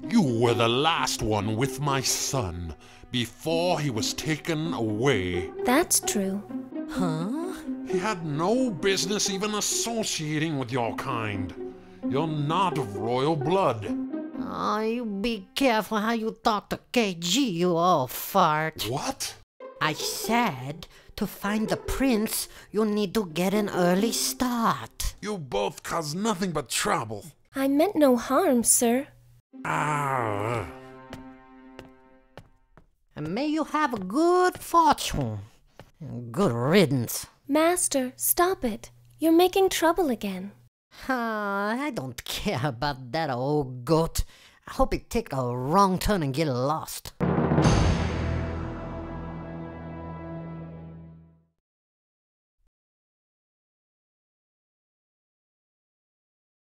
You were the last one with my son before he was taken away. That's true. Huh? He had no business even associating with your kind. You're not of royal blood. Oh, you be careful how you talk to KG, you old fart. What? I said, to find the prince, you need to get an early start. You both cause nothing but trouble. I meant no harm, sir. Ah. And may you have a good fortune. And good riddance. Master, stop it. You're making trouble again. I don't care about that old goat. I hope he take a wrong turn and get lost.